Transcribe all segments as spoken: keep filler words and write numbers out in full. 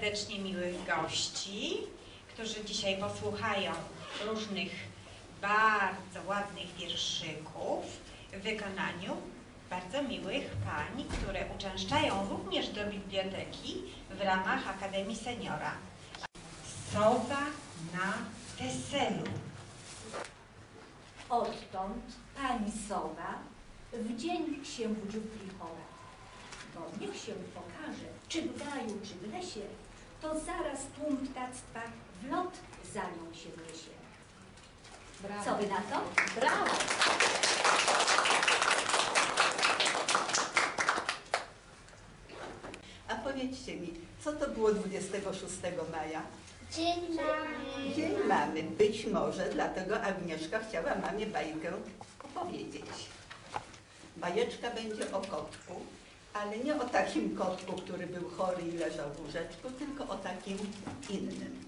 serdecznie miłych gości, którzy dzisiaj posłuchają różnych bardzo ładnych wierszyków w wykonaniu bardzo miłych pań, które uczęszczają również do biblioteki w ramach Akademii Seniora. Sowa na weselu. Odtąd pani sowa w dzień się budzi w lichora, bo niech się pokaże, czy w gaju, czy w lesie, to zaraz tłum ptactwa w lot za nią się niesie. Brawo. Co wy na to? Brawo! A powiedzcie mi, co to było dwudziestego szóstego maja? Dzień mamy. Dzień mamy. Być może dlatego Agnieszka chciała mamie bajkę opowiedzieć. Bajeczka będzie o kotku, ale nie o takim kotku, który był chory i leżał w łóżeczku, tylko o takim innym.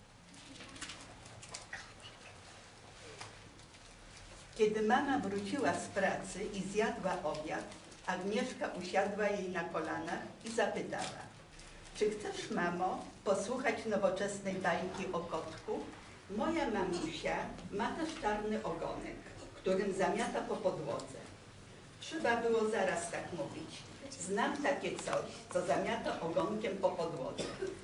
Kiedy mama wróciła z pracy i zjadła obiad, Agnieszka usiadła jej na kolanach i zapytała: czy chcesz, mamo, posłuchać nowoczesnej bajki o kotku? Moja mamusia ma też czarny ogonek, którym zamiata po podłodze. Trzeba było zaraz tak mówić. Znam takie coś, co zamiata ogonkiem po podłodze.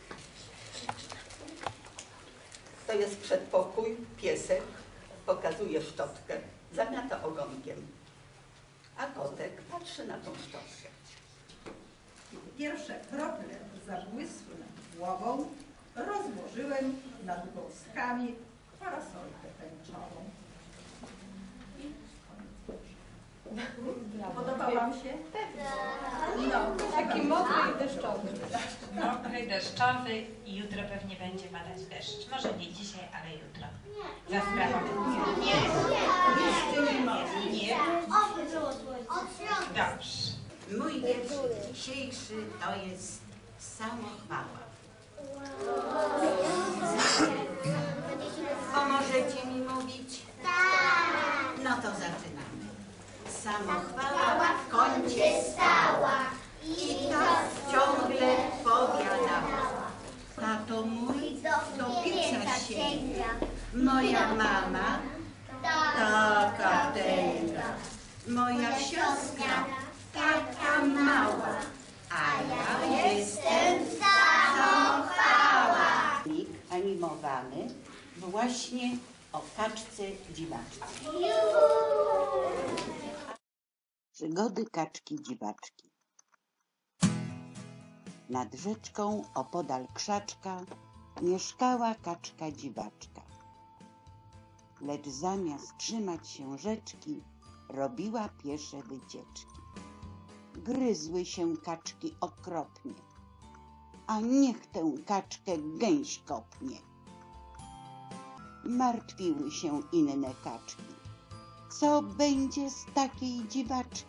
To jest przedpokój, piesek, pokazuje szczotkę, zamiata ogonkiem. A kotek patrzy na tą szczotkę. Pierwsze krople zabłysły nad głową, rozłożyłem nad gąskami parasolkę tęczową. Podoba wam się? No, taki mokry i deszczowy. Mokry, deszczowy i jutro pewnie będzie padać deszcz. Może nie dzisiaj, ale jutro. Za sprawą. Nie. Nie. Nie. Dobrze. Mój wiersz dzisiejszy to jest samochwała. Pomożecie mi mówić? Tak. No to zaczynamy. Samochwała w kącie stała i tak ciągle powiadała. Tato mój do pieca sięga, moja mama taka tęga, moja siostra taka mała, a ja jestem samochwała. Animowany właśnie o kaczce dziwaczce. Przygody kaczki dziwaczki. Nad rzeczką opodal krzaczka mieszkała kaczka dziwaczka. Lecz zamiast trzymać się rzeczki, robiła piesze wycieczki. Gryzły się kaczki okropnie, a niech tę kaczkę gęś kopnie. Martwiły się inne kaczki. Co będzie z takiej dziwaczki?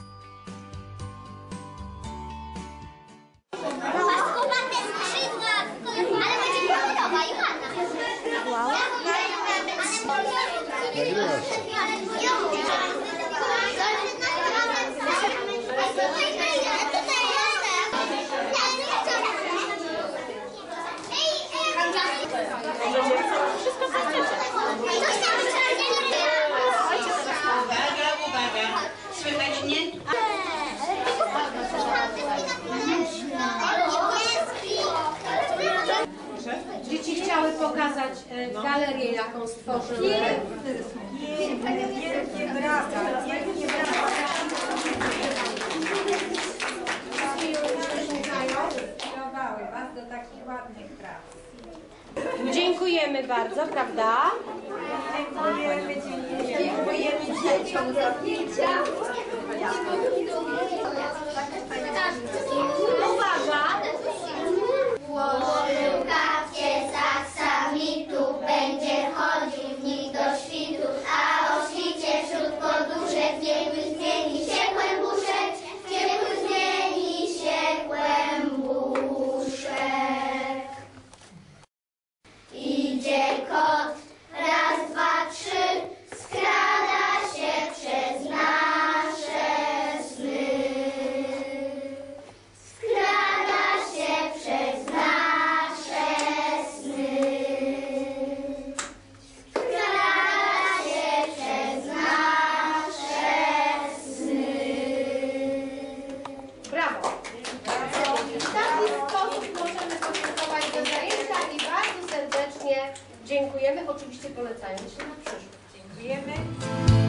Paskowate skrzydła, ale będzie mi podoba i ładna. Wow. Uwaga, uwaga! Słychać mnie? Dzieci chciały pokazać e, galerię, jaką stworzyły. Wielkie brawa, wielkie brawa. Inspirowały was do takich ładnych prac. Dziękujemy bardzo, prawda? Dziękujemy, dziękujemy dzieciom za zdjęcia. Uwaga! Włożył kapcie z saksami, tu będzie chodził w nich do świtu, a o świcie wśród poduszek ciepły zmieni się kłębuszek, ciepły zmieni się kłębuszek. Idzie kot, raz, dwa, trzy, skrada się przez nasze sny. Dziękujemy, oczywiście polecając się na przyszłość. Dziękujemy.